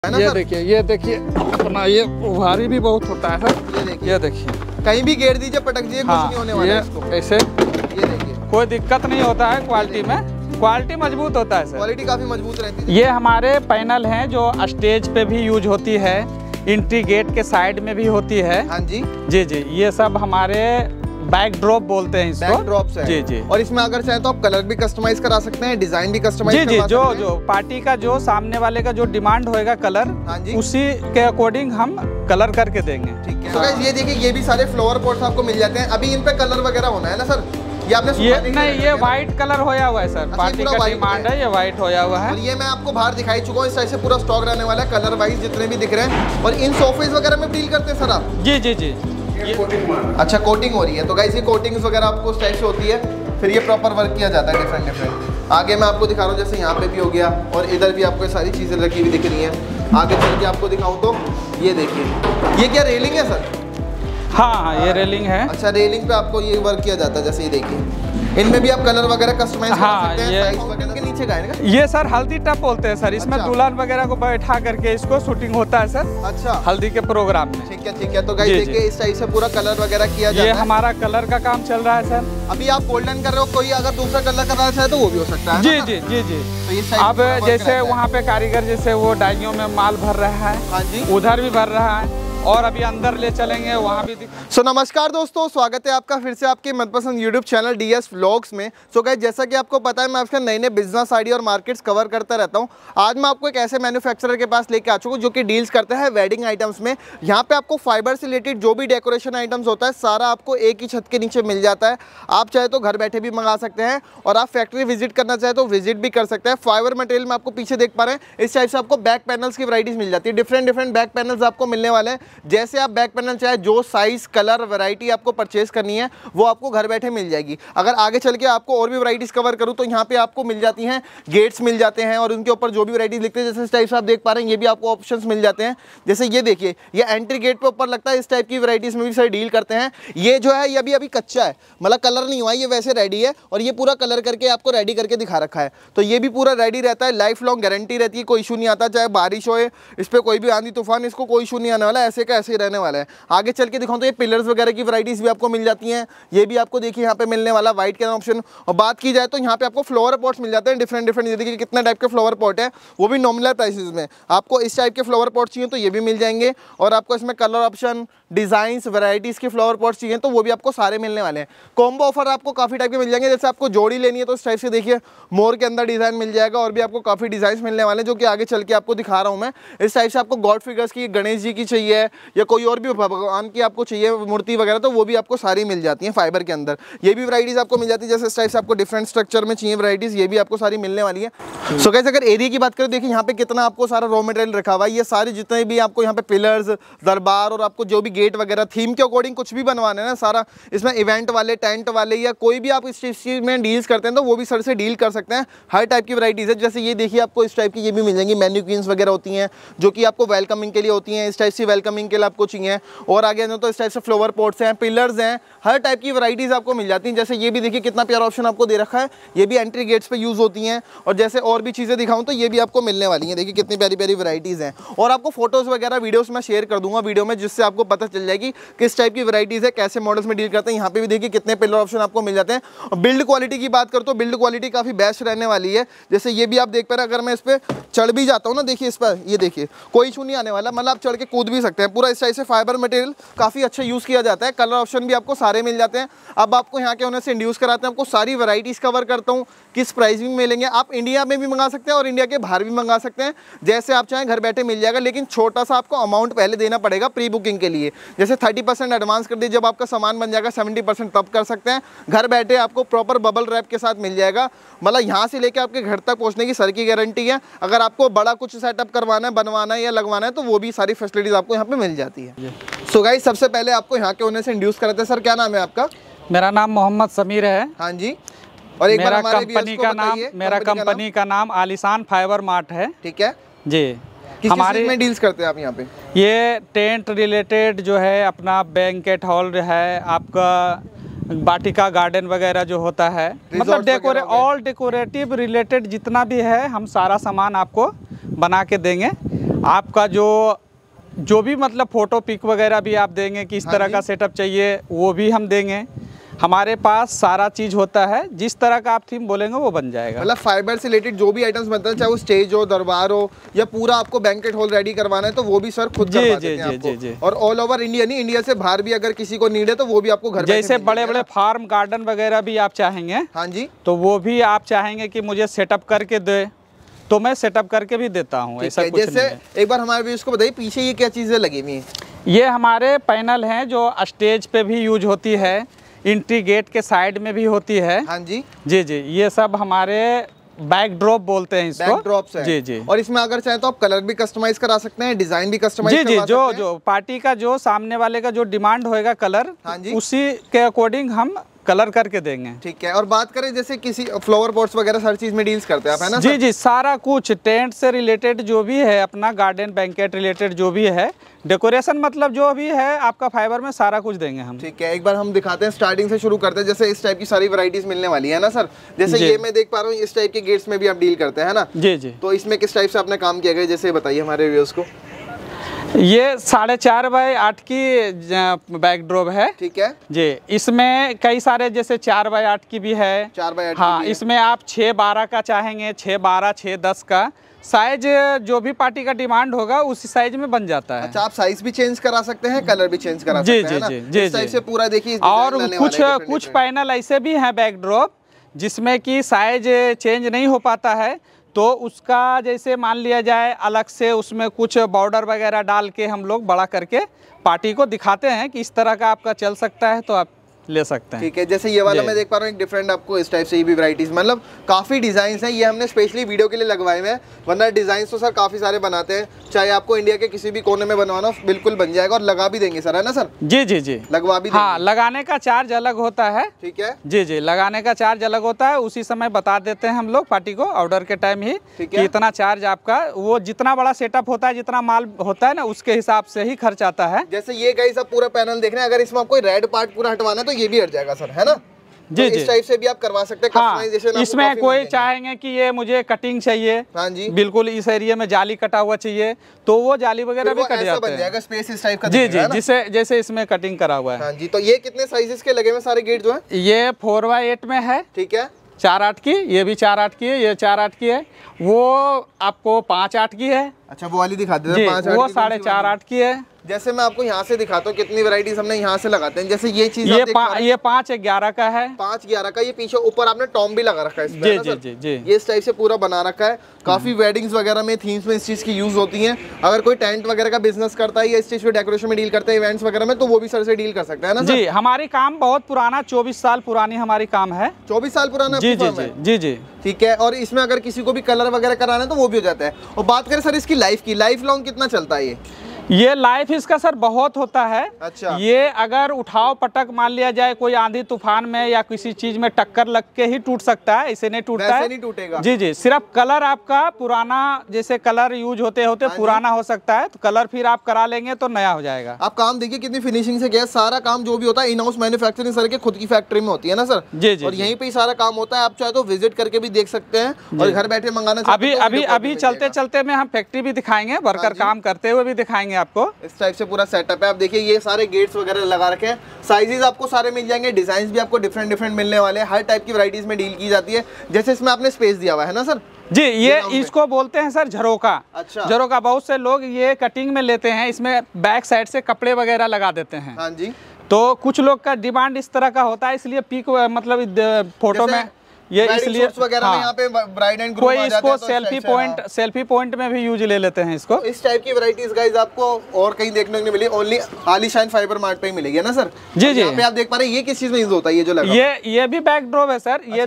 ये देखिए अपना ये भारी भी बहुत होता है सर। ये देखिए कहीं भी घेर दीजिए, पटक दीजिए, कुछ नहीं होने वाला है इसको। ऐसे ये देखिए कोई दिक्कत नहीं होता है। क्वालिटी में क्वालिटी मजबूत होता है सर। क्वालिटी काफी मजबूत रहती है। ये हमारे पैनल हैं जो स्टेज पे भी यूज होती है, एंट्री गेट के साइड में भी होती है। हाँ जी जी जी, ये सब हमारे बैक ड्रॉप बोलते हैं इसको। बैक ड्रॉप्स है। जी जी। और इसमें अगर चाहे तो आप कलर भी कस्टमाइज करा सकते हैं, डिजाइन भी कस्टमाइज जी जी। जो पार्टी का जो सामने वाले का जो डिमांड होएगा कलर, हाँ जी, उसी के अकॉर्डिंग हम कलर करके देंगे। ठीक है। तो गाइस ये देखिए, ये भी सारे फ्लावर पॉट्स आपको मिल जाते हैं। अभी इन पे कलर वगैरह होना है ना सर? ये आपने नहीं, ये व्हाइट कलर होया हुआ है सर। पार्टी का डिमांड है, ये व्हाइट होया हुआ है। और ये मैं आपको बाहर दिखाई चुका हूँ, इस साइड से पूरा स्टॉक रहने वाला है, कलर वाइज जितने भी दिख रहे हैं। और इन सोफेज वगैरह में डील करते हैं सर आप? जी जी जी। अच्छा, कोटिंग हो रही है। तो गाइस ये कोटिंग्स वगैरह आपको इस टाइप से होती है, फिर ये प्रॉपर वर्क किया जाता है डिफरेंट। आगे मैं आपको दिखा रहा हूँ, जैसे यहाँ पे भी हो गया और इधर भी आपको सारी चीज़ें रखी हुई दिख रही हैं। आगे चल के आपको दिखाऊँ तो ये देखिए, ये क्या रेलिंग है सर? हाँ, ये रेलिंग है। अच्छा, रेलिंग पे आपको ये वर्क किया जाता है। जैसे ये देखिए, इनमें भी आप कलर वगैरह कस्टमाइज कर सकते हैं। साइज वगैरह के नीचे का है ना? ये सर हल्दी टप बोलते हैं सर। इसमें दुल्हन वगैरह को बैठा करके इसको शूटिंग होता है सर। अच्छा, हल्दी के प्रोग्राम में। ठीक है ठीक है। तो गाइस देखिए, इस टाइप से पूरा कलर वगैरह किया जाता है। ये हमारा कलर का काम चल रहा है सर। अभी आप गोल्डन कर रहे हो, कोई अगर दूसरा कलर करना चाहे तो वो भी हो सकता है। जी जी जी जी। अब जैसे वहाँ पे कारीगर जैसे वो डाइयों में माल भर रहा है, हाँ जी, उधर भी भर रहा है, और अभी अंदर ले चलेंगे वहाँ भी। सो नमस्कार दोस्तों, स्वागत है आपका फिर से आपके मनपसंद यूट्यूब चैनल DS व्लॉग्स में। सो गाइस, जैसा कि आपको पता है, मैं आपके नए नए बिजनेस आइडिया और मार्केट्स कवर करता रहता हूँ। आज मैं आपको एक ऐसे मैन्युफैक्चरर के पास लेके आ चुका हूँ जो कि डील्स करता है वेडिंग आइटम्स में। यहाँ पे आपको फाइबर से रिलेटेड जो भी डेकोरेशन आइटम्स होता है, सारा आपको एक ही छत के नीचे मिल जाता है। आप चाहे तो घर बैठे भी मंगा सकते हैं, और आप फैक्ट्री विजिट करना चाहे तो विजिट भी कर सकते हैं। फाइबर मटेरियल में आपको पीछे देख पा रहे हैं, इस टाइप से आपको बैक पैनल्स की वैरायटीज मिल जाती है। डिफरेंट बैक पैनल्स आपको मिलने वाले हैं। जैसे आप बैक पैनल चाहे जो साइज, कलर, वैरायटी आपको परचेस करनी है, वो आपको घर बैठे मिल जाएगी। अगर आगे चल के आपको और भी वैरायटीज कवर करूं तो यहाँ पे आपको मिल जाती हैं, गेट्स मिल जाते हैं, और उनके ऊपर जो भी वैरायटीज लिखते हैं, जैसे इस टाइप से आप देख पा रहे हैं, ये भी आपको ऑप्शंस मिल जाते हैं। जैसे ये देखिए, ये एंट्री गेट पे ऊपर लगता है, इस टाइप की वैरायटीज में भी सर डील करते हैं। ये जो है, ये अभी कच्चा है, मतलब कलर नहीं हुआ, ये वैसे रेडी है, और ये पूरा कलर करके आपको रेडी करके दिखा रखा है। तो ये भी पूरा रेडी रहता है, लाइफ लॉन्ग गारंटी रहती है, कोई इशू नहीं आता। चाहे बारिश हो, इस पर कोई भी आंधी तूफान, इसको कोई इशू नहीं आने वाला, ऐसे का ऐसे ही रहने वाला है। आगे चल के दिखाऊं तो ये पिलर्स वगैरह की वैरायटीज भी आपको मिल जाती हैं। ये भी आपको देखिए यहाँ पे मिलने वाला व्हाइट का ऑप्शन। और बात की जाए तो यहाँ पे आपको फ्लावर पॉट्स मिल जाते हैं डिफरेंट। ये देखिए कितने टाइप के फ्लावर पॉट है, वो भी नॉमिनल प्राइसेस में। आपको इस टाइप के फ्लावर पॉट चाहिए तो ये भी मिल जाएंगे, और आपको इसमें कलर ऑप्शन, डिजाइन, वैरायटीज के फ्लावर पॉट्स चाहिए तो वो भी आपको सारे मिलने वाले हैं। कॉम्बो ऑफर आपको काफी टाइप के मिल जाएंगे। जैसे आपको जोड़ी लेनी है तो इस टाइप से देखिए, मोर के अंदर डिजाइन मिल जाएगा, और भी आपको काफी डिजाइन मिलने वाले हैं, जो कि आगे चल के आपको दिखा रहा हूँ मैं। इस टाइप से आपको गॉड फिगर्स की, गणेश जी की चाहिए, या कोई और भी भगवान की आपको चाहिए मूर्ति वगैरह, तो वो भी आपको सारी मिल जाती हैं फाइबर के अंदर। ये भी वैरायटीज आपको मिल जाती है। जैसे इस टाइप से आपको डिफरेंट स्ट्रक्चर में चाहिए वैरायटीज, ये भी आपको सारी मिलने वाली है। सो गाइस, अगर एरिया की बात करें, देखिए यहाँ पे कितना आपको सारा रॉ मटेरियल रखा हुआ है। ये सारे जितने भी आपको यहाँ पे पिलर्स, दरबार, और आपको जो भी गेट वगैरह थीम के अकॉर्डिंग कुछ भी बनवाना है ना, सारा इसमें इवेंट वाले, टेंट वाले, या कोई भी आप इस चीज़ में डील्स करते हैं तो वो भी सर से डील कर सकते हैं। हर टाइप की वैरायटीज है। जैसे ये देखिए, आपको इस टाइप की ये भी मिल जाएंगी, मैन्युक्वीन्स वगैरह होती हैं, जो कि आपको वेलकमिंग के लिए होती हैं। इस टाइप से वेलकमिंग के लिए आपको चाहिए। और आगे तो इस टाइप से फ्लावर पॉट्स हैं, पिलर्स हैं, हर टाइप की वैरायटीज आपको मिल जाती हैं। जैसे ये भी देखिए कितना प्यारा ऑप्शन आपको दे रखा है, ये भी एंट्री गेट्स पे यूज होती हैं। और जैसे और भी चीज़ें दिखाऊं तो ये भी आपको मिलने वाली हैं। देखिए कितनी प्यारी प्यारी वैरायटीज़ हैं। और आपको फोटोज़ वगैरह, वीडियोस मैं शेयर कर दूंगा वीडियो में, जिससे आपको पता चल जाएगी किस टाइप की वैरायटीज़ है, कैसे मॉडल्स में डील करते हैं। यहाँ पे भी देखिए कितने पिलर ऑप्शन आपको मिल जाते हैं। और बिल्ड क्वालिटी की बात करूँ तो बिल्ड क्वालिटी काफ़ी बेस्ट रहने वाली है। जैसे ये भी आप देख पा रहे हैं, अगर मैं इस पर चढ़ भी जाता हूँ ना, देखिए इस पर, ये देखिए कोई इशू नहीं आने वाला, मतलब आप चढ़ के कूद भी सकते हैं। पूरा इस टाइप से फाइबर मटेरियल काफ़ी अच्छा यूज़ किया जाता है। कलर ऑप्शन भी आपको सारे मिल जाते हैं। अब आपको यहाँ के होने से इंड्यूस कराते हैं, आपको सारी वैरायटीज़ कवर करता हूँ, किस प्राइसिंग में मिलेंगे। आप इंडिया में भी मंगा सकते हैं और इंडिया के बाहर भी मंगा सकते हैं, जैसे आप चाहें घर बैठे मिल जाएगा। लेकिन छोटा सा आपको अमाउंट पहले देना पड़ेगा प्री बुकिंग के लिए। जैसे 30% एडवांस कर दीजिए, जब आपका सामान बन जाएगा 70% तब कर सकते हैं। घर बैठे आपको प्रॉपर बबल रैप के साथ मिल जाएगा, मतलब यहाँ से लेकर आपके घर तक पहुँचने की सर की गारंटी है। अगर आपको बड़ा कुछ सेटअप करवाना है, बनवाना है या लगवाना है, तो वो भी सारी फैसिलिटीज़ आपको यहाँ पे मिल जाती है। सो गाइस, सबसे पहले आपको यहाँ के होने से इंड्यूस कराते हैं। सर क्या नाम है आपका? मेरा नाम मोहम्मद समीर है। हाँ जी। और एक मेरा कंपनी का नाम आलिशान फाइबर मार्ट है। ठीक है जी। हमारे में डील्स करते हैं आप यहाँ पे? ये टेंट रिलेटेड जो है, अपना बैंकेट हॉल है, आपका वाटिका गार्डन वगैरह जो होता है, मतलब ऑल डेकोरेटिव रिलेटेड जितना भी है, हम सारा सामान आपको बना के देंगे। आपका जो भी मतलब फ़ोटो पिक वगैरह भी आप देंगे कि इस तरह का सेटअप चाहिए, वो भी हम देंगे। हमारे पास सारा चीज़ होता है, जिस तरह का आप थीम बोलेंगे वो बन जाएगा। मतलब फाइबर से रिलेटेड जो भी आइटम्स बनते हैं, चाहे वो स्टेज हो, दरबार हो, या पूरा आपको बैंकेट हॉल रेडी करवाना है, तो वो भी सर खुद करवा देते हैं आपको। जी। और ऑल ओवर इंडिया, नहीं इंडिया से बाहर भी अगर किसी को नीड है तो वो भी आपको घर जैसे बड़े बड़े फार्म गार्डन वगैरह भी आप चाहेंगे, हाँ जी, तो वो भी आप चाहेंगे कि मुझे सेटअप करके दे, तो मैं सेटअप करके भी देता हूँ। ऐसा कुछ जैसे नहीं है। एक बार हमारे व्यूअर्स को बताइए, पीछे ये क्या चीज़ें लगी हुई हैं? ये हमारे पैनल हैं जो स्टेज पे भी यूज होती है, एंट्री गेट के साइड में भी होती है। हाँ जी जी जी, ये सब हमारे बैकड्रॉप बोलते हैं इसको। बैकड्रॉप्स है। जी जी। और इसमें अगर चाहे तो आप कलर भी कस्टमाइज करा सकते हैं, डिजाइन भी कस्टमाइज जी जी, जो पार्टी का जो सामने वाले का जो डिमांड होएगा कलर, हाँ जी, उसी के अकॉर्डिंग हम कलर करके देंगे। ठीक है। और बात करें जैसे किसी फ्लावर पॉट्स वगैरह हर चीज में डील्स करते हैं आप, है ना? जी जी, सारा कुछ टेंट से रिलेटेड जो भी है, अपना गार्डन बैंकेट रिलेटेड जो भी है, डेकोरेशन मतलब जो भी है आपका फाइबर में सारा कुछ देंगे हम। ठीक है, एक बार हम दिखाते हैं, स्टार्टिंग से शुरू करते हैं। जैसे इस टाइप की सारी वैरायटीज मिलने वाली है ना सर? जैसे ये मैं देख पा रहा हूँ, इस टाइप के गेट्स में भी आप डील करते हैं ना? जी जी। तो इसमें किस टाइप से आपने काम किया गया, जैसे बताइए हमारे व्यूअर्स को। ये 4.5 बाय 8 की बैकड्रॉप है। ठीक है जी। इसमें कई सारे जैसे 4 बाय 8 की भी है, 4 बाय 8 हाँ, इसमें आप 6-12 का चाहेंगे, 6-12, 6-10 का साइज जो भी पार्टी का डिमांड होगा उसी साइज में बन जाता है। अच्छा, आप साइज भी चेंज करा सकते हैं, कलर भी चेंज करा सकते हैं ना? इस टाइप से पूरा देखिए। और कुछ पैनल ऐसे भी हैं बैकड्रॉप जिसमें कि साइज चेंज नहीं हो पाता है, तो उसका जैसे मान लिया जाए अलग से उसमें कुछ बॉर्डर वगैरह डाल के हम लोग बड़ा करके पार्टी को दिखाते हैं कि इस तरह का आपका चल सकता है, तो आप ले सकते हैं। ठीक है, जैसे ये वाला मैं देख पा रहा हूँ एक डिफरेंट आपको इस टाइप से ये भी वैरायटीज, मतलब काफ़ी डिज़ाइंस हैं। ये हमने स्पेशली वीडियो के लिए लगवाए हुए हैं, वरना डिज़ाइंस तो सर काफ़ी सारे बनाते हैं। चाहे आपको इंडिया के किसी भी कोने में बनवाना हो, बिल्कुल बन जाएगा। और लगा भी देंगे सर, है ना सर? जी जी जी, लगवा भी देंगे। हाँ, लगाने का चार्ज अलग होता है। ठीक है जी जी, लगाने का चार्ज अलग होता है, उसी समय बता देते हैं हम लोग पार्टी को ऑर्डर के टाइम ही कि इतना चार्ज आपका, वो जितना बड़ा सेटअप होता है, जितना माल होता है ना, उसके हिसाब से ही खर्च आता है। जैसे ये गाइस आप पूरा पैनल देख रहे हैं, अगर इसमें आपको रेड पार्ट पूरा हटवाना है तो ये भी हट जाएगा सर, है ना? जी तो इस टाइप से भी आप करवा सकते हैं कस्टमाइजेशन। हाँ, इसमें कोई चाहेंगे कि ये मुझे कटिंग चाहिए, हाँ जी, बिल्कुल इस एरिया में जाली कटा हुआ चाहिए, तो वो जाली वगैरह भी कट जाते हैं। स्पेस इस टाइप का जी जी, जिसे जैसे इसमें कटिंग करा हुआ है। हाँ जी। तो ये कितने साइजेस के लगे हुए सारे गेट जो है? ये 4x8 में है। ठीक है, 4/8 की, ये भी 4/8 की है, ये 4/8 की है, वो आपको 5/8 की है। अच्छा, वो वाली दिखा देते हैं, 5/8 वो 4.5 की है। जैसे मैं आपको यहाँ से दिखाता हूँ कितनी वैरायटीज हमने यहाँ से लगाते हैं। जैसे ये चीज ये 5/11 का है, 5/11 का। ये पीछे ऊपर आपने टॉम भी लगा रखा है इसमें, जी जी जी जी, ये इस टाइप से पूरा बना रखा है। काफी वेडिंग्स वगैरह में, थीम्स में इस चीज की यूज होती है। अगर कोई टेंट वगैरह का बिजनेस करता है या इस चीज पे डेकोरेशन में डील करता है, इवेंट्स वगैरह में, तो वो भी सर से डील कर सकता है ना? जी, हमारी काम बहुत पुराना, 24 साल पुरानी हमारी काम है। 24 साल पुराना? जी जी जी जी। ठीक है। और इसमें अगर किसी को भी कलर वगैरह कराना है तो वो भी हो जाता है। और बात करें सर इसकी लाइफ की, लाइफ लॉन्ग कितना चलता है ये लाइफ इसका सर बहुत होता है। अच्छा। ये अगर उठाव पटक मान लिया जाए कोई आंधी तूफान में या किसी चीज में टक्कर लग के ही टूट सकता है, इसे नहीं टूटता है। नहीं टूटेगा। जी जी, सिर्फ कलर आपका पुराना, जैसे कलर यूज होते होते पुराना हो सकता है, तो कलर फिर आप करा लेंगे तो नया हो जाएगा। आप काम देखिए कितनी फिनिशिंग से किया। सारा काम जो भी होता है इन हाउस मैन्युफैक्चरिंग सर के खुद की फैक्ट्री में होती है ना सर? जी जी। और यहीं पे ही सारा काम होता है। आप चाहे तो विजिट करके भी देख सकते हैं और घर बैठे मंगाना चाहते हैं। अभी चलते चलते में हम फैक्ट्री भी दिखाएंगे, वर्कर काम करते हुए भी दिखाएंगे आपको। इस टाइप से पूरा सेटअप है। आप देखिए ये सारे गेट्स वगैरह लगा रखे हैं। साइजेस आपको सारे मिल जाएंगे, डिजाइन भी आपको डिफरेंट मिलने वाले हैं। हर टाइप की वैरायटीज में डील की जाती है। जैसे इसमें आपने स्पेस दिया हुआ है ना सर? जी, ये इसको बोलते हैं सर झरोका। अच्छा। झरोका बहुत से लोग ये कटिंग में लेते हैं, इसमें बैक साइड से कपड़े वगैरह लगा देते हैं। हाँ जी। तो कुछ लोग का डिमांड इस तरह का होता है, इसलिए पीक मतलब फोटो में ये इसलिए वगैरह में यहाँ पे ब्राइड एंड ग्रूम कोई इसको सेल्फी पॉइंट में भी यूज ले लेते हैं इसको। इस टाइप की वैरायटीज गाइस आपको और कहीं देखने को नहीं मिली, ओनली आलीशान फाइबर मार्ट पे ही मिलेगी ना सर? जी जी। यहाँ पे आप देख पा रहे हैं ये किस चीज में यूज होता है, ये जो लगा? ये भी बैकड्रॉप है सर। ये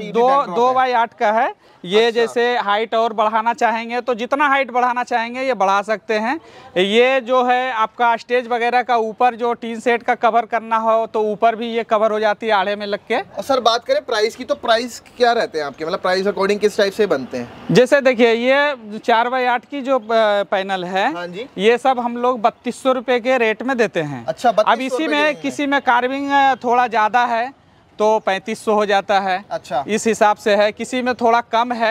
2x8 का है। ये जैसे हाइट और बढ़ाना चाहेंगे तो जितना हाइट बढ़ाना चाहेंगे ये बढ़ा सकते हैं। ये जो है आपका स्टेज वगैरह का ऊपर जो टीन सेट का कवर करना हो तो ऊपर भी ये कवर हो जाती है आड़े में लग के। और सर बात करें प्राइस की, तो प्राइस क्या रहते हैं आपके, मतलब प्राइस अकॉर्डिंग किस टाइप से बनते हैं? जैसे देखिए ये 4x8 की जो पैनल है, हाँ जी, ये सब हम लोग 3200 रुपये के रेट में देते हैं। अच्छा, अब इसी में किसी में कार्विंग थोड़ा ज़्यादा है तो 3500 हो जाता है। अच्छा, इस हिसाब से है। किसी में थोड़ा कम है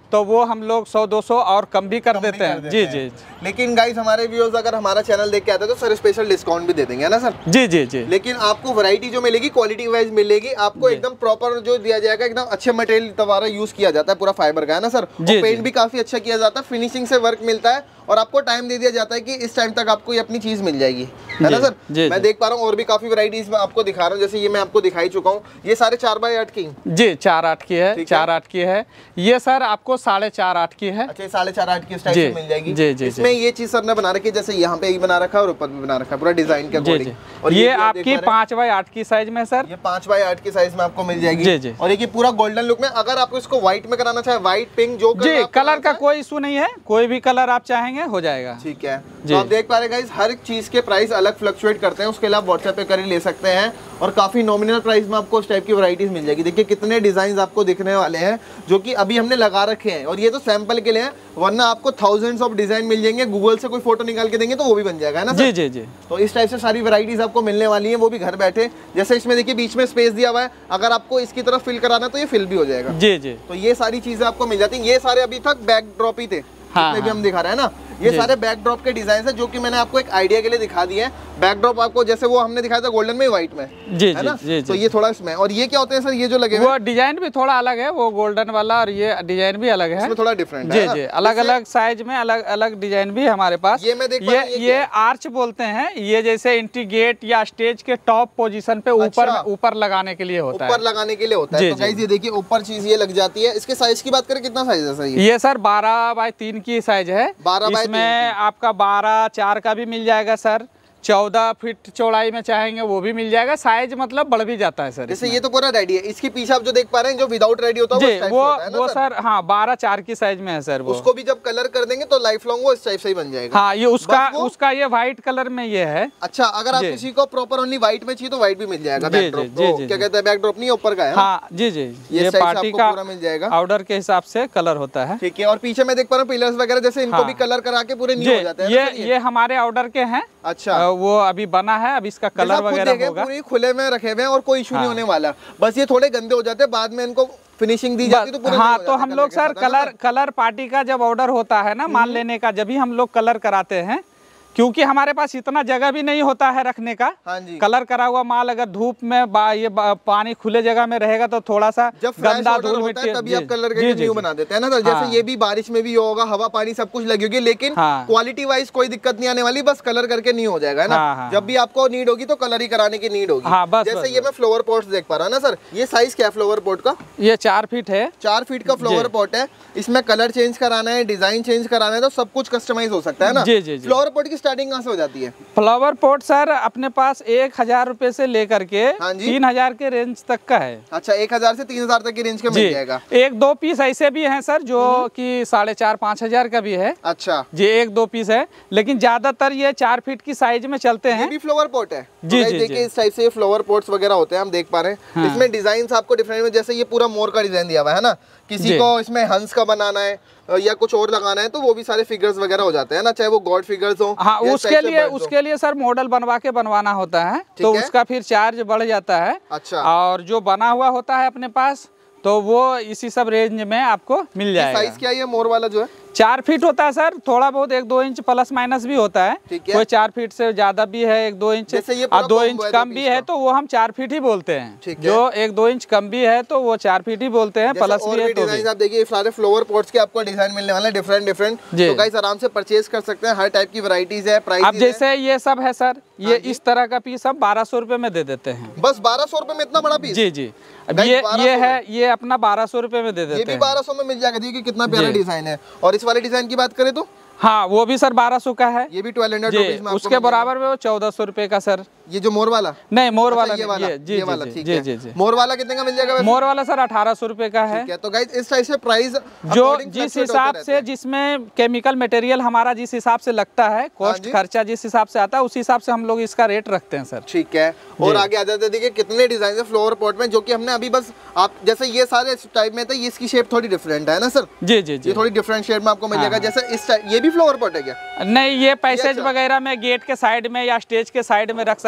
तो वो हम लोग 100-200 और कम भी कर देते हैं। जी जी। लेकिन गाइस हमारे व्यूअर्स अगर हमारा चैनल देख के आते हैं तो सर स्पेशल डिस्काउंट भी दे देंगे, है ना सर? जी जी जी। लेकिन आपको वैरायटी जो मिलेगी क्वालिटी वाइज मिलेगी, आपको एकदम प्रॉपर जो दिया जाएगा, एकदम अच्छे मटेरियल दोबारा यूज किया जाता है, पूरा फाइबर का, है ना सर? पेंट भी काफी अच्छा किया जाता है, फिनिशिंग से वर्क मिलता है और आपको टाइम दे दिया जाता है कि इस टाइम तक आपको ये अपनी चीज मिल जाएगी, है ना सर? मैं देख पा रहा हूँ और भी काफी वैरायटीज में आपको दिखा रहा हूँ, जैसे ये मैं आपको दिखाई चुका हूँ, ये सारे 4x8 की जी 4/8 की है, 4/8 की है। ये सर आपको 4.5/8 की है। अच्छा, 4.5/8 की टाइप से मिल जाएगी। जी जी। इसमें ये चीज सर ने बना रखी है, जैसे यहाँ पे ही बना रखा है और ऊपर भी बना रखा है पूरा डिजाइन के अकॉर्डिंग। और ये आपकी 5x8 की साइज में सर, ये 5x8 की साइज में आपको मिल जाएगी। जी जी। और ये पूरा गोल्डन लुक में, अगर आपको इसको व्हाइट में कराना चाहे, व्हाइट पिंक जो जी, कलर का कोई इशू नहीं है, कोई भी कलर आप चाहेंगे हो जाएगा। ठीक है, तो आप देख पा रहे गाइस हर चीज के प्राइस अलग फ्लक्चुएट करते हैं, उसके लिए आप व्हाट्सएप पे कर ले सकते हैं और काफी नॉमिनल प्राइस में आपको इस टाइप की वैरायटीज मिल जाएगी। देखिए कितने डिजाइन आपको दिखने वाले हैं जो कि अभी हमने लगा रखे हैं, और ये तो सैंपल के लिए है, वरना आपको थाउजेंड्स ऑफ डिजाइन मिल जाएंगे, गूगल से कोई फोटो निकाल के देंगे तो वो भी बन जाएगा, है ना सर? जी जी जी। तो इस टाइप से सारी वैरायटीज आपको मिलने वाली है, वो भी घर बैठे। जैसे इसमें देखिए बीच में स्पेस दिया हुआ है, अगर आपको इसकी तरफ फिल कराना है तो ये फिल भी हो जाएगा। जी जी। तो ये सारी चीजें आपको मिल जाती है। ये सारे अभी तक बैक ड्रॉप ही थे, हाँ, भी हम दिखा रहे हैं ना, ये सारे बैकड्रॉप के डिजाइन है जो कि मैंने आपको एक आइडिया के लिए दिखा दिए हैं। बैकड्रॉप आपको जैसे वो हमने दिखाया था गोल्डन में, व्हाइट में, जी है ना? जी, तो ये थोड़ा इसमें, और ये क्या होते हैं सर, ये जो लगे वो डिजाइन भी थोड़ा अलग है, वो गोल्डन वाला और ये डिजाइन भी अलग है, इसमें थोड़ा डिफरेंट है। जी जी, अलग अलग साइज में अलग अलग डिजाइन भी हमारे पास। ये मैं देख ये आर्च बोलते हैं, ये जैसे इंटीग्रेट या स्टेज के टॉप पोजीशन पे ऊपर लगाने के लिए होता है, ऊपर लगाने के लिए होता है। तो गाइस ये देखिए ऊपर चीज ये लग जाती है। इसके साइज की बात करें, कितना साइज है सर? ये सर 12x3 की साइज है। 12x3 में आपका 12x4 का भी मिल जाएगा सर, 14 फीट चौड़ाई में चाहेंगे वो भी मिल जाएगा। साइज मतलब बढ़ भी जाता है सर। जैसे ये तो पूरा रेडी है, इसके पीछे आप जो देख पा रहे हैं जो विदाउट रेडी होता है वो सर हाँ 12x4 की साइज में है सर। वो उसको भी जब कलर कर देंगे तो लाइफ लॉन्ग वो इस टाइप से ही बन जाएगा। हाँ, ये उसका ये व्हाइट कलर में ये है। अच्छा, अगर आप किसी को प्रॉपर ओनली व्हाइट में चाहिए तो व्हाइट भी मिल जाएगा। क्या कहते हैं, बैकड्रॉप नहीं ऊपर का है। हाँ जी जी, ये पार्टी का पूरा मिल जाएगा, ऑर्डर के हिसाब से कलर होता है। ठीक है, और पीछे मैं देख पा रहा हूँ पिलर्स वगैरह, जैसे इनको भी कलर करा के पूरे न्यू हो जाते हैं। ये हमारे ऑर्डर के हैं। अच्छा, वो अभी बना है, अभी इसका कलर वगैरह होगा। पूरी खुले में रखे हुए हैं और कोई इशू नहीं होने वाला, बस ये थोड़े गंदे हो जाते हैं, बाद में इनको फिनिशिंग दी जाती है तो हाँ, तो हम लोग सर कलर पार्टी का जब ऑर्डर होता है ना माल लेने का, जब भी हम लोग कलर कराते हैं, क्योंकि हमारे पास इतना जगह भी नहीं होता है रखने का। हाँ जी। कलर करा हुआ माल अगर धूप में ये पानी खुले जगह में रहेगा तो थोड़ा सा गंदा धूल मिट्टी, तभी आप कलर के न्यू बना देते हैं ना सर। जैसे ये भी बारिश में भी होगा, हवा पानी सब कुछ लगी होगी, लेकिन क्वालिटी वाइज कोई दिक्कत नहीं आने वाली, बस कलर करके नहीं हो जाएगा, है ना? जब भी आपको नीड होगी तो कलर ही कराने की नीड होगी। जैसे ये मैं फ्लावर पॉट देख पा रहा ना सर, ये साइज क्या है फ्लावर पॉट का? ये 4 फीट है, 4 फीट का फ्लावर पॉट है। इसमें कलर चेंज कराना है, डिजाइन चेंज कराना है तो सब कुछ कस्टमाइज हो सकता है ना। फ्लावर पॉट की स्टार्टिंग कहाँ से हो जाती है? फ्लावर पॉट सर अपने पास 1000 रुपए से लेकर के 3000 के रेंज तक का है। अच्छा, 1000 से 3000 तक की रेंज का मिल जाएगा। 1-2 पीस ऐसे भी हैं सर जो कि 4,500-5 हजार का भी है। अच्छा जी, 1-2 पीस है, लेकिन ज्यादातर ये 4 फीट की साइज में चलते हैं। ये भी फ्लावर पॉट है जी जी। देखिए इस टाइप से फ्लावर पॉट्स वगैरह होते हैं, हम देख पा रहे हैं। इसमें डिजाइन आपको डिफरेंट में, जैसे ये पूरा मोर का डिजाइन दिया हुआ है ना, किसी को इसमें हंस का बनाना है या कुछ और लगाना है तो वो भी सारे फिगर्स वगैरह हो जाते हैं ना, चाहे वो गॉड फिगर्स हो। हाँ, उसके लिए सर मॉडल बनवाना होता है तो उसका फिर चार्ज बढ़ जाता है। अच्छा, और जो बना हुआ होता है अपने पास तो वो इसी सब रेंज में आपको मिल जाएगा। साइज क्या है ये मोर वाला जो है? 4 फीट होता है सर, थोड़ा बहुत 1-2 इंच प्लस माइनस भी होता है। कोई 4 फीट से ज्यादा भी है, 1-2 इंच और 2 इंच कम भी है तो वो हम 4 फीट ही बोलते हैं। जो 1-2 इंच कम भी है तो वो 4 फीट ही बोलते हैं, प्लस भी है तो भी। आप देखिए सारे फ्लावर पॉट्स के आपको डिजाइन मिलने वाले डिफरेंट, तो गाइस आराम से परचेज कर सकते हैं। हर टाइप की वैरायटीज है। प्राइस अब जैसे ये सब है सर, ये इस तरह का पीस हम 1200 रुपए में दे देते हैं। बस 1200 रुपए में इतना बड़ा पीस? जी जी, ये है, ये अपना 1200 रुपए में दे देते हैं। ये भी 1200 में मिल जाएगा। देखिए कितना प्यारा डिजाइन है। और इस वाले डिजाइन की बात करें तो हाँ, वो भी सर 1200 का है। ये भी 1200 रुपीस में। उसके बराबर में वो 1400 रुपए का सर। ये जो मोर वाला? नहीं, मोर वाला ये वाला, ये वाला ठीक है। जी। मोर वाला कितने का मिल जाएगा वैसे? मोर वाला सर 1800 रुपए का है। तो गाइस इस टाइप से प्राइस जो जिस हिसाब से, जिसमें केमिकल मटेरियल हमारा जिस हिसाब से लगता है, कॉस्ट खर्चा जिस हिसाब से आता है उस हिसाब से हम लोग इसका रेट रखते हैं सर। ठीक है, और आगे आ जाते हैं। देखिए कितने डिजाइन है फ्लावर पॉट में, जो कि हमने अभी बस आप जैसे ये सारे टाइप में थे, इसकी शेप थोड़ी डिफरेंट है ना सर? जी जी जी, ये थोड़ी डिफरेंट शेप में आपको मिल जाएगा। जैसे इस टाइप ये भी फ्लावर पॉट है क्या? नहीं, ये पैसेज वगैरह में गेट के साइड में या स्टेज के साइड में रख सकते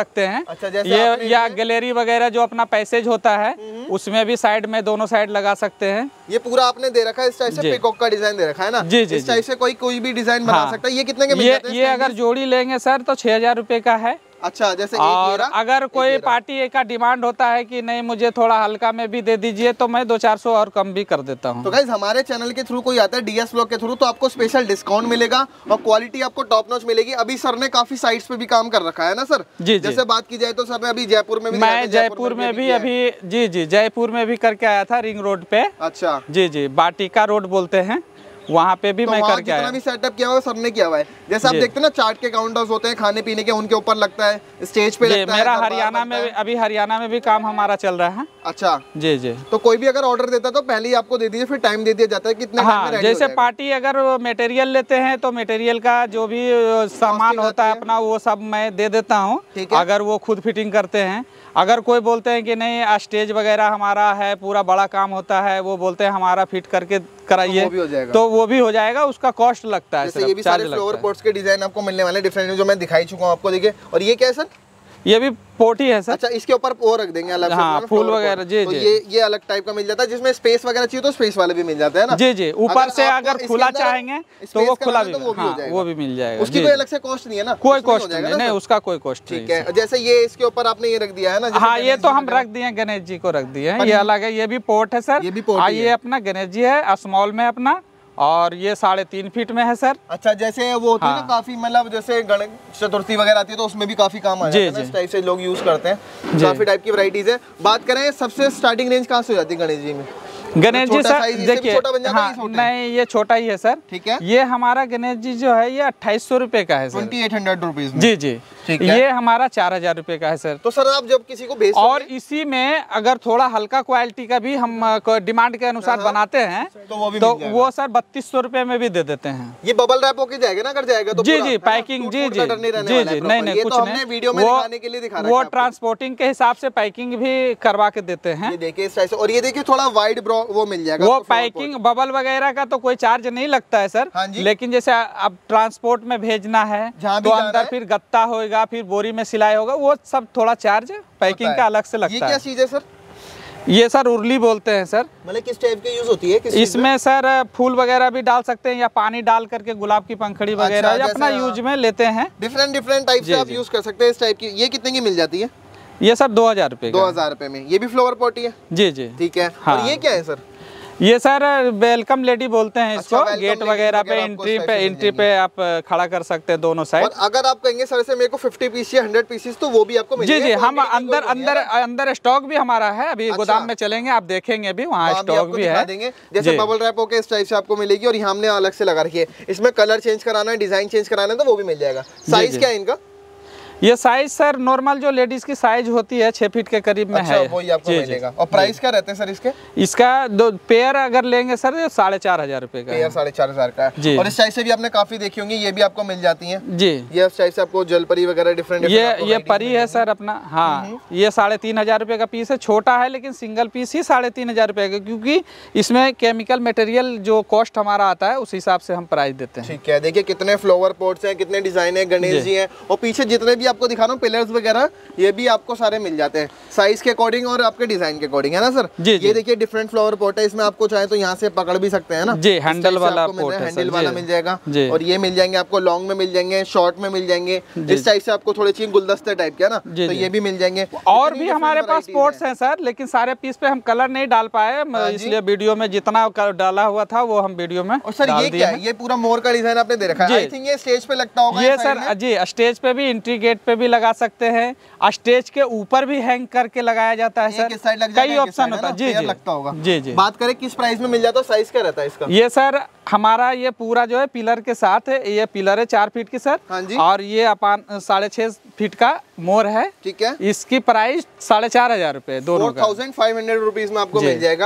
सकते हैं। अच्छा, जैसे ये या गैलरी वगैरह जो अपना पैसेज होता है उसमें भी साइड में दोनों साइड लगा सकते हैं। ये पूरा आपने दे रखा है इस टाइप से, पीकॉक का डिजाइन दे रखा है ना। जी जी, इस टाइप से कोई भी डिजाइन बना सकता है। ये कितने के मिल जाते हैं? ये अगर जोड़ी लेंगे सर तो 6000 रुपए का है। अच्छा, जैसे और अगर कोई पार्टी का डिमांड होता है कि नहीं मुझे थोड़ा हल्का में भी दे दीजिए तो मैं 200-400 और कम भी कर देता हूँ। तो गाइस हमारे चैनल के थ्रू कोई आता है डीएस व्लॉग के थ्रू तो आपको स्पेशल डिस्काउंट मिलेगा और क्वालिटी आपको टॉप नॉच मिलेगी। अभी सर ने काफी साइट्स पे भी काम कर रखा है ना सर? जी, जैसे बात की जाए तो सर ने अभी जयपुर में भी, मैं जयपुर में भी अभी जी जयपुर में भी करके आया था, रिंग रोड पे। अच्छा जी, बाटिका रोड बोलते हैं, वहाँ पे भी मैं करके आया। जितना भी सेटअप किया हुआ है सर ने किया हुआ है। जैसे आप देखते हैं ना चाट के काउंटर्स होते हैं खाने पीने के, उनके ऊपर लगता है, स्टेज पे लगता है। मेरा हरियाणा में अभी हरियाणा में भी काम हमारा चल रहा है। अच्छा जी। तो कोई भी अगर ऑर्डर देता है तो पहले ही आपको दे दीजिए, फिर टाइम दे दिया जाता है कितने टाइम में रेडी जैसे पार्टी अगर मटेरियल लेते हैं तो मटेरियल का जो भी सामान होता है अपना वो सब मैं दे देता हूँ, अगर वो खुद फिटिंग करते हैं। अगर कोई बोलते हैं कि नहीं स्टेज वगैरह हमारा है, पूरा बड़ा काम होता है, वो बोलते हैं हमारा फिट करके कराइए तो वो भी हो जाएगा, उसका कॉस्ट लगता है। जैसे ये भी सारे फ्लावर पॉट्स के डिजाइन आपको मिलने वाले डिफरेंट जो मैं दिखाई चुका हूँ आपको। देखिए, और ये क्या है सर? ये भी पोटी है सर। अच्छा, इसके ऊपर वो रख देंगे अलग से फूल वगैरह। जी तो ये अलग टाइप का मिल जाता है, जिसमें स्पेस वगैरह चाहिए तो स्पेस वाले भी मिल जाते हैं ना। जी ऊपर से अगर खुला चाहेंगे तो वो खुला भी वो भी मिल जाएगा। उसकी कोई अलग से कॉस्ट नहीं है ना? कोई कॉस्ट नहीं, उसका कोई कॉस्ट नहीं। ठीक है, जैसे ये इसके ऊपर आपने ये रख दिया है ना? हाँ, ये तो हम रख दिए, गणेश जी को रख दिए हैं, ये अलग है। ये भी पोर्ट है सर, ये अपना गणेश जी है स्मॉल में अपना, और ये 3.5 फीट में है सर। अच्छा, जैसे वो होती है ना काफी, मतलब जैसे गणेश चतुर्थी वगैरह आती है तो उसमें भी काफी काम आ जाता है ना, इस टाइप से लोग यूज करते हैं। काफी टाइप की वैरायटीज है। बात करें सबसे स्टार्टिंग रेंज कहाँ से हो जाती है गणेश जी में? गणेश जी सर देखिए, नहीं ये छोटा ही है सर। ठीक है, ये हमारा गणेश जी जो है ये 2800 रुपए का है सर, 2800 रुपीज। जी ठीक है। ये हमारा 4000 रुपए का है सर। तो सर आप जब किसी को भेजते और इसी में अगर थोड़ा हल्का क्वालिटी का भी हम डिमांड के अनुसार बनाते हैं तो वो सर 3200 रुपए में भी दे देते हैं। ये बबल रैप होके जाएगा ना, अगर जाएगा तो? जी पैकिंग जी नहीं कुछ नहीं, वीडियो में दिखाने के लिए दिखा रहा है। वो ट्रांसपोर्टिंग के हिसाब से पैकिंग भी करवा के देते हैं। देखिए इस टाइप से। और ये देखिए थोड़ा वाइड वो मिल जाएगा। वो पैकिंग बबल वगैरह का तो कोई चार्ज नहीं लगता है सर। लेकिन जैसे अब ट्रांसपोर्ट में भेजना है तो अंदर फिर गत्ता होगा, फिर बोरी में सिलाई होगा, वो सब थोड़ा चार्ज पैकिंग का अलग से लगता है। ये क्या चीज है सर? ये सर उर्ली बोलते हैं सर। मतलब किस टाइप के यूज होती है? इसमें सर फूल वगैरह भी डाल सकते हैं या पानी डाल करके गुलाब की पंखड़ी वगैरह या अपना यूज में लेते हैं। डिफरेंट टाइप से आप यूज कर सकते हैं इस टाइप की। ये कितने की मिल जाती है? ये सर 2000 रुपए। 2000 रुपए में। ये भी फ्लावर पॉट ही है? जी ठीक है। और ये क्या है सर? ये सर वेलकम लेडी बोलते हैं इसको। गेट वगैरह पे एंट्री पे आप खड़ा कर सकते हैं दोनों साइड। और अगर आप कहेंगे सर से मेरे को 50 पीस या 100 पीसेस तो वो भी आपको मिलेगा? जी हम अंदर स्टॉक भी हमारा है, अभी गोदाम में चलेंगे आप देखेंगे भी, वहाँ स्टॉक भी है। जैसे बबल रैप होके इस टाइप से आपको मिलेगी। और यहाँ हमने अलग से लगा रखी है। इसमें कलर चेंज कराना है, डिजाइन चेंज कराना है तो वो भी मिल जाएगा। साइज क्या है इनका? ये साइज सर नॉर्मल जो लेडीज की साइज होती है 6 फीट के करीब में है। वही आपको मिलेगा। और प्राइस क्या रहते हैं सर इसके? इसका 2 पेयर अगर लेंगे सर 4500 रुपए का। पेयर 4500 का है। और इस टाइप से भी आपने काफी देखी होंगी, ये भी आपको मिल जाती हैं। जी ये इस टाइप से आपको जलपरी वगैरह डिफरेंट। ये परी है सर अपना। हाँ, ये 3500 रुपए का पीस है, छोटा है लेकिन सिंगल पीस ही 3500 रुपए का, क्योंकि इसमें केमिकल मटेरियल जो कॉस्ट हमारा आता है उस हिसाब से हम प्राइस देते हैं। ठीक है, देखिए कितने फ्लावर पॉट्स हैं, कितने डिजाइन है, गणेश जी हैं। और पीछे जितने भी आपको दिखा रहा हूँ पिलर्स वगैरह ये भी आपको सारे मिल जाते हैं साइज के अकॉर्डिंग और आपके डिजाइन के अकॉर्डिंग, है ना सर? जी ये देखिए डिफरेंट फ्लावर पॉट है, इसमें आपको चाहे तो यहाँ से पकड़ भी सकते हैं ना जी, हैंडल वाला पॉट है, हैंडल वाला मिल जाएगा। और ये मिल जाएंगे आपको लॉन्ग में मिल जाएंगे, शॉर्ट में मिल जाएंगे। इस टाइप से आपको थोड़े चाहिए गुलदस्ते टाइप के, है ना, तो ये भी मिल जाएंगे। और भी हमारे पास पॉट्स हैं सर, लेकिन सारे पीस पे हम कलर नहीं डाल पाए, इसलिए वीडियो में जितना डाला हुआ था वो हम वीडियो में। और सर ये क्या है? ये पूरा मोर का डिजाइन आपने दे रखा है। आई थिंक ये स्टेज पे लगता होगा। ये सर जी स्टेज पे भी, एंट्री गेट पे भी लगा सकते हैं, स्टेज के ऊपर भी हैंग करके लगाया जाता है सर। कई ऑप्शन होता है। जी लगता होगा। जी बात करें किस प्राइस में मिल जाता है, साइज क्या रहता है इसका? ये सर हमारा ये पूरा जो है पिलर के साथ है, ये पिलर है 4 फीट की सर। हाँ जी। और ये अपन 6.5 फीट का मोर है। ठीक है, इसकी प्राइस 4500 रुपए दोनों का। 4500 रुपीज में आपको मिल जाएगा।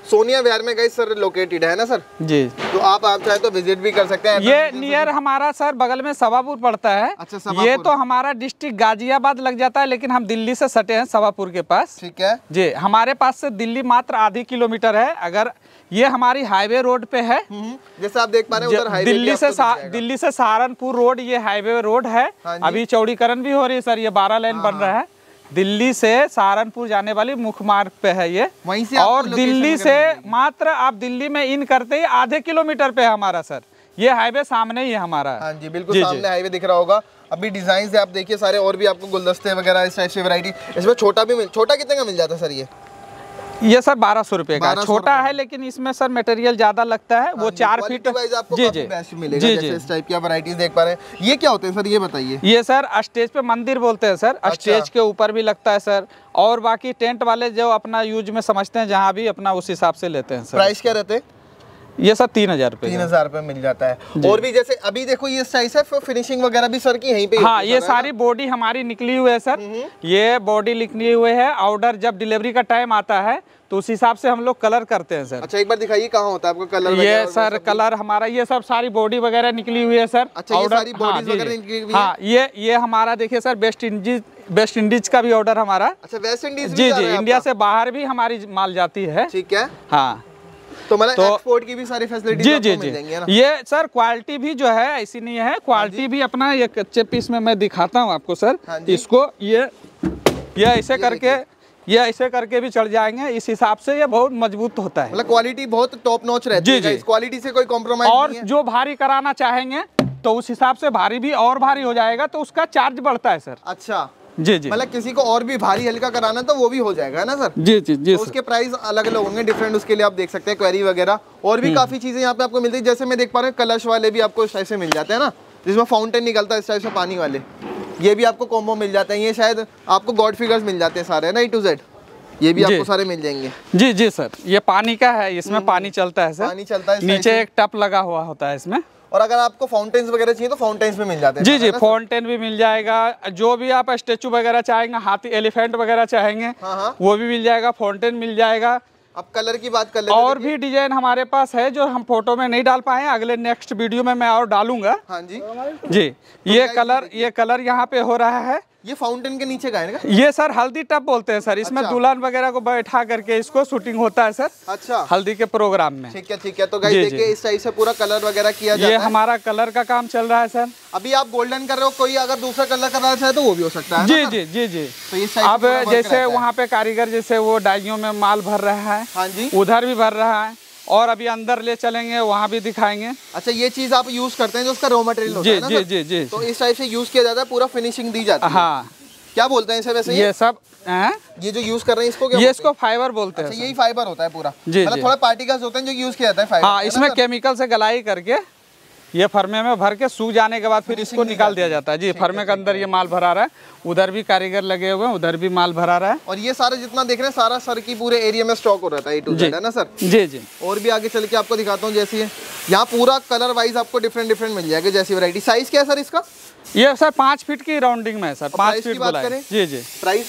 सोनिया विहार में गाइस सर लोकेटेड है ना सर जी। तो आप चाहे तो विजिट भी कर सकते हैं। ये नियर हमारा सर बगल में सवापुर पड़ता है। अच्छा, सवापुर। ये तो हमारा डिस्ट्रिक्ट गाजियाबाद लग जाता है, लेकिन हम दिल्ली से सटे हैं सवापुर के पास। ठीक है जी। हमारे पास से दिल्ली मात्र आधी किलोमीटर है। अगर ये हमारी हाईवे रोड पे है, जैसे आप देख पा रहे हैं उधर हाईवे दिल्ली से सहारनपुर रोड, ये हाईवे रोड है। अभी चौड़ीकरण भी हो रही है सर, ये 12 लेन बन रहा है। दिल्ली से सहारनपुर जाने वाली मुख्य मार्ग पे है ये, वहीं से और दिल्ली से मात्र आप दिल्ली में इन करते ही आधे किलोमीटर पे है हमारा सर। ये हाईवे सामने ही है हमारा। हाँ जी बिल्कुल सामने हाईवे दिख रहा होगा। अभी डिजाइन से आप देखिए सारे, और भी आपको गुलदस्ते वगैरह इस टाइप से वैरायटी। इसमें छोटा कितने का मिल जाता है सर? ये सर 1200 रुपए का छोटा है, लेकिन इसमें सर मटेरियल ज्यादा लगता है। वो 4 फीट आपको जी बेस्ट मिलेगा। जैसे इस टाइप की वैरायटीज देख पा रहे हैं। ये क्या होते हैं सर, ये बताइए? ये सर स्टेज पे मंदिर बोलते हैं सर। अच्छा। स्टेज के ऊपर भी लगता है सर, और बाकी टेंट वाले जो अपना यूज में समझते हैं जहाँ भी अपना उस हिसाब से लेते हैं सर। प्राइस क्या रहते हैं? ये सर 3000 रुपए। 3000 रुपए मिल जाता है। और भी जैसे अभी देखो ये साइज है, फिनिशिंग वगैरह भी सर की यहीं पे। हाँ, ये सारी बॉडी हमारी निकली हुई है सर। ये बॉडी निकली हुई है। ऑर्डर जब डिलीवरी का टाइम आता है तो उस हिसाब से हम लोग कलर करते हैं सर। अच्छा, एक बार दिखाइए कहाँ होता है आपको कलर? ये सर कलर हमारा, ये सब सारी बॉडी वगैरह निकली हुई है सर। अच्छा, ये सारी बॉडीज वगैरह निकली हुई है। हाँ, ये हमारा देखिए सर वेस्ट इंडीज का भी ऑर्डर हमारा। अच्छा, वेस्ट इंडीज? जी जी, इंडिया से बाहर भी हमारी माल जाती है। ठीक है। हाँ, तो मतलब एक्सपोर्ट की भी सारी फैसिलिटी मिल जाएंगी ना? ये सर क्वालिटी भी जो है ऐसी नहीं है, क्वालिटी भी अपना ये कच्चे पीस में मैं दिखाता हूँ आपको सर। इसको ये ऐसे करके भी चढ़ जाएंगे। इस हिसाब से ये बहुत मजबूत होता है। मतलब क्वालिटी बहुत टॉप नॉच रहती है। इस क्वालिटी से कोई कॉम्प्रोमाइज और नहीं है। जो भारी कराना चाहेंगे तो उस हिसाब से भारी भी और भारी हो जाएगा, तो उसका चार्ज बढ़ता है सर। अच्छा जी जी, मतलब किसी को और भी भारी हल्का कराना तो वो भी हो जाएगा, है ना सर? जी जी जी। तो उसके प्राइस अलग अलग होंगे, डिफरेंट। उसके लिए आप देख सकते हैं क्वेरी वगैरह और भी काफी चीजें यहाँ पे आपको मिलती है। जैसे मैं देख पा रहा हूँ कलश वाले भी आपको इस टाइप से मिल जाते हैं ना, जिसमें फाउंटेन निकलता है इस टाइप से पानी वाले। ये भी आपको कॉम्बो मिल जाते हैं। ये शायद आपको गॉड फिगर्स मिल जाते हैं सारे, है ना, A to Z। ये भी आपको सारे मिल जाएंगे। जी जी सर, ये पानी का है, इसमें पानी चलता है सर। पानी चलता है, नीचे एक टप लगा हुआ होता है इसमें। और अगर आपको फाउंटेन्स वगैरह चाहिए तो फाउंटेन्स भी मिल जाते हैं। जी जी, फाउंटेन भी मिल जाएगा। जो भी आप स्टेचू वगैरह चाहेंगे, हाथी एलिफेंट वगैरह चाहेंगे, वो भी मिल जाएगा। फाउंटेन मिल जाएगा। अब कलर की बात कर लेते हैं। और भी डिजाइन हमारे पास है जो हम फोटो में नहीं डाल पाए, अगले नेक्स्ट वीडियो में मैं और डालूंगा। हाँ जी जी। ये कलर यहाँ पे हो रहा है। ये फाउंटेन के नीचे का है ना? ये सर हल्दी टप बोलते हैं सर। इसमें दुल्हन वगैरह को बैठा करके इसको शूटिंग होता है सर। अच्छा, हल्दी के प्रोग्राम में। ठीक है ठीक है। तो गाइस देखिए इस टाइप से पूरा कलर वगैरह किया जाता है। ये हमारा कलर का काम चल रहा है सर। अभी आप गोल्डन कर रहे हो, कोई अगर दूसरा कलर करना चाहे तो वो भी हो सकता है। जी जी जी जी। तो ये अब जैसे वहाँ पे कारीगर जैसे वो डाइयों में माल भर रहा है, हाँ जी, उधर भी भर रहा है, और अभी अंदर ले चलेंगे वहाँ भी दिखाएंगे। अच्छा, ये चीज आप यूज करते हैं जो उसका रॉ मटेरियल होता है ना? जी जी जी। तो इस टाइप से यूज किया जाता है, पूरा फिनिशिंग दी जाती है। हाँ। क्या बोलते हैं इसे वैसे? ये सब ये जो यूज कर रहे हैं इसको क्या? ये इसको फाइबर बोलते हैं। अच्छा, यही फाइबर होता है पूरा? जी, मतलब थोड़ा पार्टिकल्स होते हैं जो यूज किया जाता है फाइबर। हाँ, इसमें केमिकल से गलाई करके ये फर्मे में भर के सूख जाने के बाद फिर इसको निकाल दिया जाता है। जी, फर्मे के अंदर ये माल भरा रहा है। उधर भी कारीगर लगे हुए हैं, उधर भी माल भरा रहा है। और ये सारा जितना देख रहे हैं सारा सर की पूरे एरिया में स्टॉक हो रहा है A to Z, है ना सर? जी जी। और भी आगे चल के आपको दिखाता हूँ। जैसे यहाँ पूरा कलर वाइज आपको डिफरेंट मिल जाएगा जैसी वैरायटी। साइज क्या है सर इसका? ये सर 5 फीट की राउंडिंग में है सर। 5 फीट बात करें? जी जी।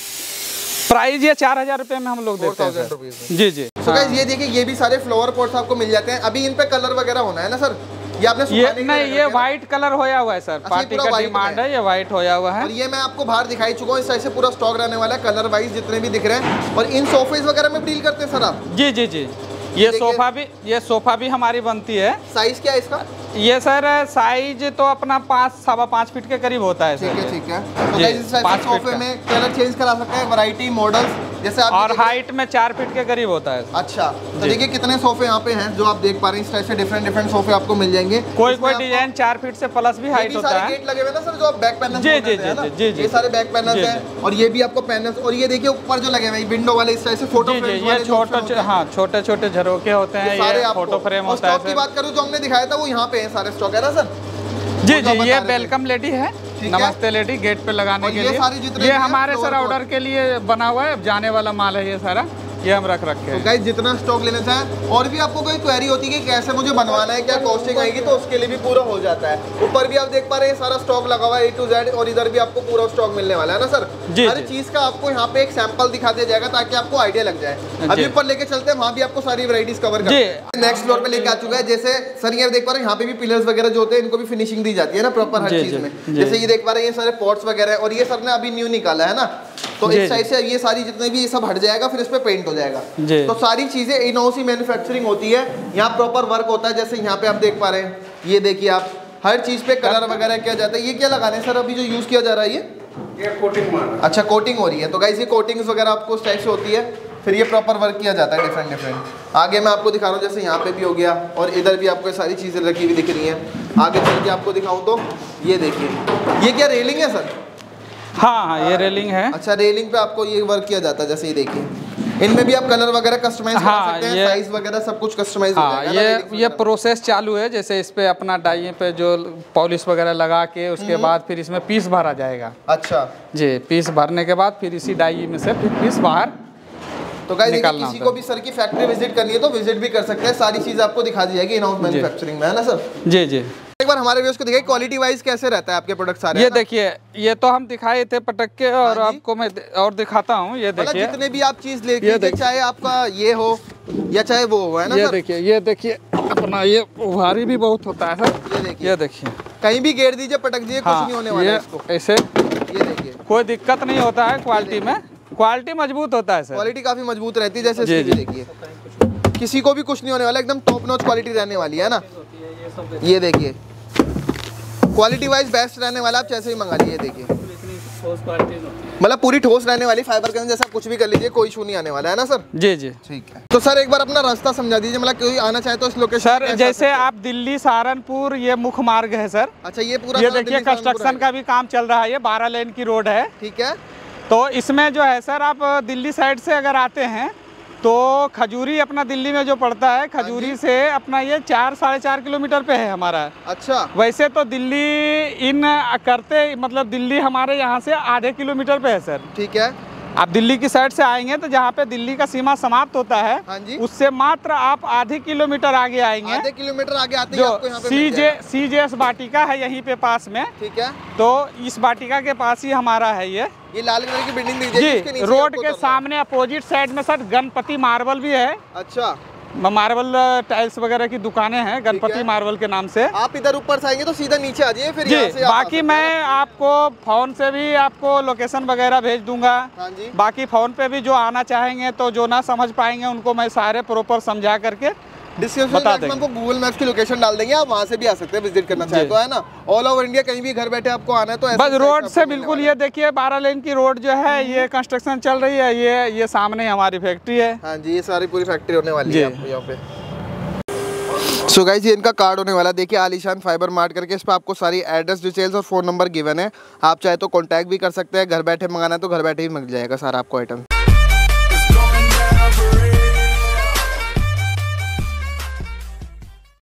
प्राइस ये 4000 रुपए में हम लोग देते हैं सर। जी जी। तो गाइस ये देखिए, ये भी सारे फ्लावर पॉट्स आपको मिल जाते हैं। अभी इन पे कलर वगैरह होना है ना सर? ये आपने नहीं, ये व्हाइट कलर होया हुआ है सर। पार्टी का डिमांड है, ये व्हाइट होया हुआ है। और ये मैं आपको बाहर दिखाई चुका हूँ। इस साइड से पूरा स्टॉक रहने वाला है, कलर वाइज जितने भी दिख रहे हैं। और इन सोफे वगैरह में डील करते हैं सर आप? जी जी जी। ये सोफा भी हमारी बनती है। साइज क्या है इसका? ये सर साइज तो अपना 5-5.25 फीट के करीब होता है। ठीक है ठीक है। तो इस सोफे में कलर चेंज करा सकते हैं, वैरायटी मॉडल्स जैसे आप। और हाइट में 4 फीट के करीब होता है। अच्छा, तो देखिए कितने सोफे यहाँ पे हैं जो आप देख पा रहे हैं। इस टाइप से डिफरेंट सोफे आपको मिल जाएंगे। कोई डिजाइन 4 फीट से प्लस भी हाइट होता है। गेट लगे हुए ना सर, जो आप बैक पैनल। जी जी जी जी। ये सारे बैक पैनल हैं। और ये भी आपको पैनल्स। और ये देखिए ऊपर जो लगे हुए हैं विंडो वाले, इस टाइप से फोटो फ्रेम वाले। छोटे छोटे झरोके होते हैं, ये फोटो फ्रेम होता है। स्टॉक की बात करूँ जो हमने दिखाया था वो यहाँ पे है सारे स्टॉक, है ना सर? जी जी। ये वेलकम लेडी है, नमस्ते लेडी, गेट पे लगाने के लिए। ये हमारे सर ऑर्डर के लिए बना हुआ है, जाने वाला माल है ये सारा। ये हम रख रखे हैं। तो गाइस जितना स्टॉक लेना चाहें, और भी आपको कोई क्वेरी होती है कि कैसे मुझे बनवाना है, क्या कॉस्टिंग आएगी, तो उसके लिए भी पूरा हो जाता है। ऊपर भी आप देख पा रहे हैं सारा स्टॉक लगा हुआ है A to Z, और इधर भी आपको पूरा स्टॉक मिलने वाला है ना सर। हर चीज का आपको यहाँ पे एक सैंपल दिखा दिया जाएगा ताकि आपको आइडिया लग जाए। अभी ऊपर लेके चलते हैं, वहाँ भी आपको सारी वैरायटीज कवर करते हैं। नेक्स्ट फ्लोर पे लेके आ चुका है। जैसे सर ये देख पा रहे हैं, यहाँ पे भी पिलर्स वगैरह जो होते हैं इनको भी फिनिशिंग दी जाती है ना प्रॉपर हर चीज में। जैसे ये देख पा रहे हैं, ये सारे पॉट्स वगैरह, और ये सर ने अभी न्यू निकाला है ना, तो इस साइड से ये सारी जितने भी ये सब हट जाएगा, फिर इस पे पेंट हो जाएगा। तो सारी चीजें इन हाउस ही मैन्युफैक्चरिंग होती है, यहाँ प्रॉपर वर्क होता है। जैसे यहाँ पे आप देख पा रहे हैं, ये देखिए आप हर चीज पे कलर वगैरह किया जाता है। ये क्या लगाने सर अभी जो यूज किया जा रहा है, ये कोटिंग। अच्छा कोटिंग हो रही है। तो गाइस ये कोटिंग्स वगैरह आपको इस टाइप से होती है, फिर ये प्रॉपर वर्क किया जाता है डिफरेंट। आगे मैं आपको दिखा रहा हूँ, जैसे यहाँ पे भी हो गया, और इधर भी आपको सारी चीजें रखी हुई दिख रही हैं। आगे चल के आपको दिखाऊँ तो ये देखिए, ये क्या रेलिंग है सर? हाँ, ये रेलिंग है। अच्छा, रेलिंग पे आपको ये वर्क किया जाता है। जैसे ये देखिए, इनमें भी आप कलर वगैरह कस्टमाइज कर सकते हैं, साइज वगैरह सब कुछ कस्टमाइज हो जाएगा। ये प्रोसेस चालू है। जैसे इस पे अपना डाई पे जो पॉलिश वगैरह लगा के उसके बाद फिर इसमें पीस भरा जाएगा। अच्छा जी, पीस भरने के बाद फिर इसी डाई में से फिर पीस बाहर। तो गाइस किसी को भी सर की फैक्ट्री विजिट करनी है तो विजिट भी कर सकते हैं, सारी चीज आपको दिखा दी जाएगी इन हाउस मैन्युफैक्चरिंग में, है ना सर? जी जी। एक बार हमारे व्यूअर्स को दिखाइए क्वालिटी वाइज कैसे रहता है आपके प्रोडक्ट सारे। ये देखिए, ये तो हम दिखाए थे पटक के, और आपको मैं और दिखाता हूँ। ये देखिए, जितने भी आप चीज लेके, चाहे आपका ये हो या चाहे वो हो, है ना? ये देखिए अपना ये भारी भी बहुत होता है सर। ये देखिए कहीं भी घेर दीजिए, पटक दीजिए, कुछ नहीं होने वाला है इसको। ऐसे ये देखिए कोई दिक्कत नहीं होता है। क्वालिटी में क्वालिटी मजबूत होता है सर। क्वालिटी काफी मजबूत रहती है। जैसे इसकी देखिए, किसी को भी कुछ नहीं होने वाला, एकदम टॉप नॉच क्वालिटी रहने वाली है ना। ये देखिए क्वालिटी वाइज बेस्ट रहने वाला, आप जैसे ही मंगा लीजिए। देखिए मतलब पूरी ठोस रहने वाली, फाइबर के अंदर जैसा कुछ भी कर लीजिए, कोई इशू नहीं आने वाला, है ना सर? जी जी ठीक है। तो सर एक बार अपना रास्ता समझा दीजिए, मतलब कोई आना चाहे तो इस लोकेशन सर। जैसे आप दिल्ली सहारनपुर, ये मुख्य मार्ग है सर। अच्छा, ये पूरा ये देखिए कंस्ट्रक्शन का भी काम चल रहा है। ये 12 लेन की रोड है, ठीक है। तो इसमें जो है सर, आप दिल्ली साइड से अगर आते हैं तो खजूरी अपना दिल्ली में जो पड़ता है, खजूरी से अपना ये 4-4.5 किलोमीटर पे है हमारा। अच्छा। वैसे तो दिल्ली इन करते, मतलब दिल्ली हमारे यहाँ से आधे किलोमीटर पे है सर। ठीक है। आप दिल्ली की साइड से आएंगे तो जहाँ पे दिल्ली का सीमा समाप्त होता है, उससे मात्र आप आधे किलोमीटर आगे आएंगे। आधे किलोमीटर आगे आते जो CJS वाटिका है यहीं पे पास में, ठीक है। तो इस वाटिका के पास ही हमारा है ये लाल कलर की बिल्डिंग जी। रोड के सामने अपोजिट साइड में सर गणपति मार्बल भी है। अच्छा। मार्बल टाइल्स वगैरह की दुकानें हैं गणपति मार्बल के नाम से। आप इधर ऊपर से आएंगे तो सीधा नीचे आ जाइए, फिर जी। बाकी मैं आपको फोन से भी आपको लोकेशन वगैरह भेज दूंगा। हाँ जी। बाकी फोन पे भी जो आना चाहेंगे, तो जो ना समझ पाएंगे उनको मैं सारे प्रॉपर समझा करके डिस्क्रिप्शन में हमको गूगल मैप्स की लोकेशन डाल देंगे, आप वहाँ से भी आ सकते हैं विजिट करना चाहे तो, है ना। ऑल ओवर इंडिया कहीं भी घर बैठे आपको आना है तो बस रोड से बिल्कुल। ये देखिए 12 लेन की रोड जो है, ये कंस्ट्रक्शन चल रही है। ये सामने हमारी फैक्ट्री है। हाँ जी, ये सारी पूरी फैक्ट्री होने वाली है यहाँ पे। सो गाइस, ये इनका कार्ड होने वाला है। देखिए आलीशान फाइबर मार्ट करके, इस पर आपको सारी एड्रेस डिटेल्स और फ़ोन नंबर गिवन है। आप चाहे तो कांटेक्ट भी कर सकते हैं। घर बैठे मंगाना है तो घर बैठे ही मिल जाएगा सारा आपको आइटम।